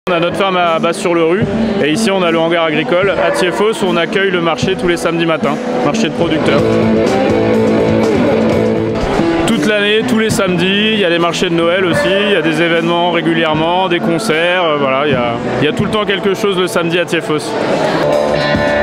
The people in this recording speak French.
On a notre ferme à Basse-sur-le-Rue et ici on a le hangar agricole à Thiéfos où on accueille le marché tous les samedis matins, marché de producteurs. Toute l'année, tous les samedis, il y a les marchés de Noël aussi, il y a des événements régulièrement, des concerts, voilà, il y a tout le temps quelque chose le samedi à Thiéfos.